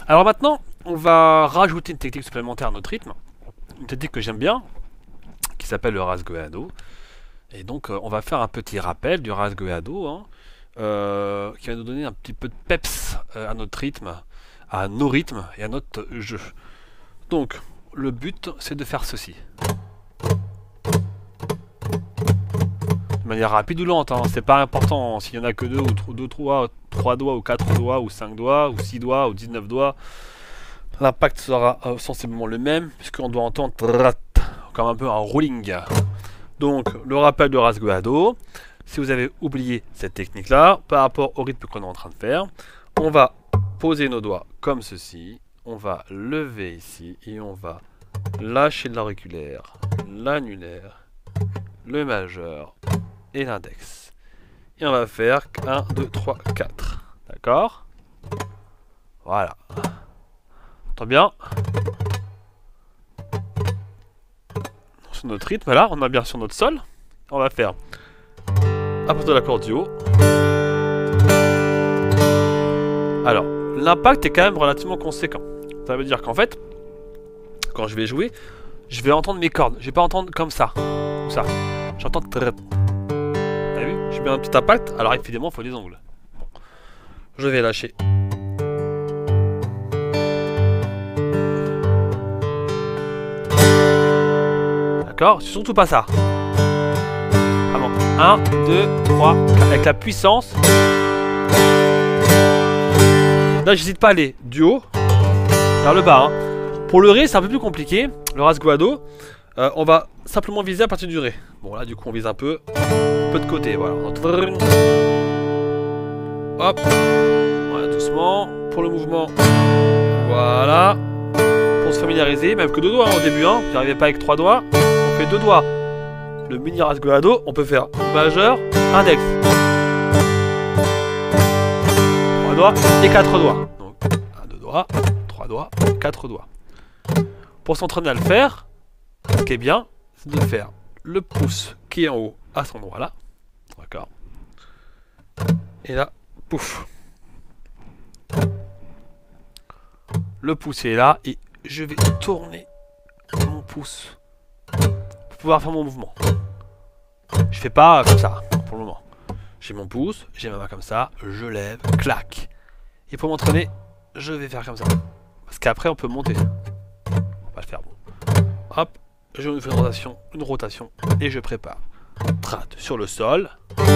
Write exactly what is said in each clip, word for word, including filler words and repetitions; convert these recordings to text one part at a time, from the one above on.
Alors maintenant, on va rajouter une technique supplémentaire à notre rythme. Une technique que j'aime bien, qui s'appelle le rasgueado. Et donc, euh, on va faire un petit rappel du rasgueado, hein, euh, qui va nous donner un petit peu de peps euh, à notre rythme, à nos rythmes et à notre jeu. Donc, le but, c'est de faire ceci. De manière rapide ou lente, hein. C'est pas important s'il y en a que deux ou deux, trois, trois doigts ou quatre doigts ou cinq doigts ou six doigts ou dix-neuf doigts. L'impact sera euh, sensiblement le même puisqu'on doit entendre comme un peu un rolling. Donc le rappel de rasgueado, si vous avez oublié cette technique là par rapport au rythme qu'on est en train de faire, on va poser nos doigts comme ceci, on va lever ici et on va lâcher l'auriculaire, l'annulaire, le majeur et l'index. Et on va faire un, deux, trois, quatre. D'accord? Voilà. Entend bien? Sur notre rythme, là, on a bien sur notre sol. On va faire à partir de l'accord du haut. Alors, l'impact est quand même relativement conséquent. Ça veut dire qu'en fait, quand je vais jouer, je vais entendre mes cordes. Je vais pas entendre comme ça. Comme ça. J'entends très. T'as vu? Je mets un petit impact. Alors évidemment, il faut des ongles. Bon. Je vais lâcher. D'accord? Surtout pas ça. Vraiment. un, deux, trois, quatre. Avec la puissance. Là, j'hésite pas à aller du haut vers le bas. Hein. Pour le ré, c'est un peu plus compliqué. Le rasgueado, euh, on va simplement viser à partir du ré. Bon, là, du coup, on vise un peu, un peu de côté. Voilà. Hop. Voilà, doucement. Pour le mouvement. Voilà. Pour se familiariser, même que deux doigts hein, au début. Hein. Vous n'arrivez pas avec trois doigts. On fait deux doigts. Le mini rasgueado, on peut faire majeur, index. Trois doigts et quatre doigts. Donc, un, deux doigts, trois doigts, quatre doigts. Pour s'entraîner à le faire, ce qui est bien, c'est de faire le pouce qui est en haut à cet endroit-là. D'accord. Et là, pouf. Le pouce est là et je vais tourner mon pouce pour pouvoir faire mon mouvement. Je fais pas comme ça pour le moment. J'ai mon pouce, j'ai ma main comme ça, je lève, clac. Et pour m'entraîner, je vais faire comme ça. Parce qu'après on peut monter. On va le faire bon. Hop, je me fais une rotation, une rotation et je prépare. Trad sur le sol.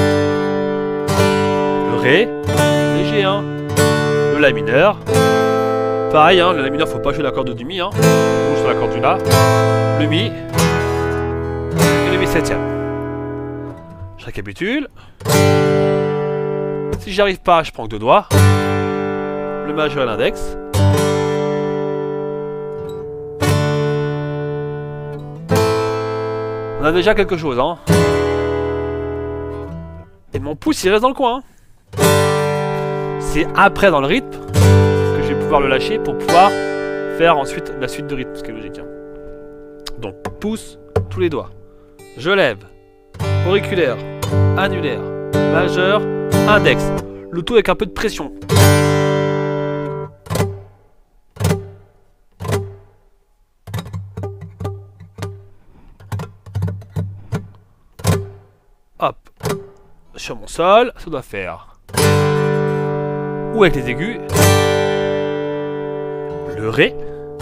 Le ré, léger hein. Le la mineur. Pareil hein, le la mineur faut pas jouer la corde du mi hein. Ou sur la corde du la. Le mi. Et le mi septième. Je récapitule. Si j'y arrive pas, je prends que deux doigts. Le majeur et l'index. On a déjà quelque chose, hein. Et mon pouce, il reste dans le coin. Hein. C'est après, dans le rythme, que je vais pouvoir le lâcher pour pouvoir faire ensuite la suite de rythme, ce qui est logique. Hein. Donc, pouce, tous les doigts. Je lève. Auriculaire, annulaire, majeur, index. Le tout avec un peu de pression. Hop. Sur mon sol, ça doit faire. Ou avec les aigus. Le ré.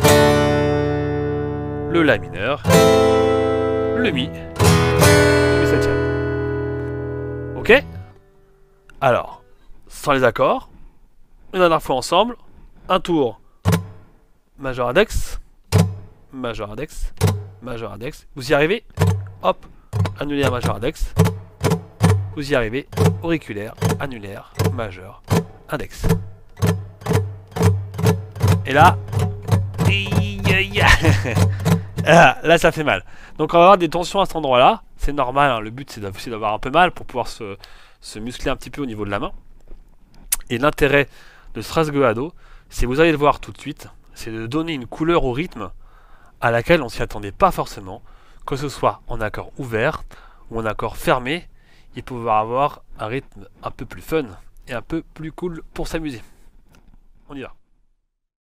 Le la mineur. Le mi. Le septième. Ok? Alors, sans les accords. Une dernière fois ensemble. Un tour. Majeur index. Majeur index. Majeur index. Vous y arrivez? Hop. Annulaire, majeur index. Vous y arrivez. Auriculaire, annulaire, majeur, index. Et là. Ah, là, ça fait mal. Donc, on va avoir des tensions à cet endroit-là. C'est normal. Hein. Le but, c'est d'avoir un peu mal pour pouvoir se, se muscler un petit peu au niveau de la main. Et l'intérêt de ce rasgueado, c'est, vous allez le voir tout de suite, c'est de donner une couleur au rythme à laquelle on s'y attendait pas forcément, que ce soit en accord ouvert ou en accord fermé, il peut pouvoir avoir un rythme un peu plus fun et un peu plus cool pour s'amuser. On y va.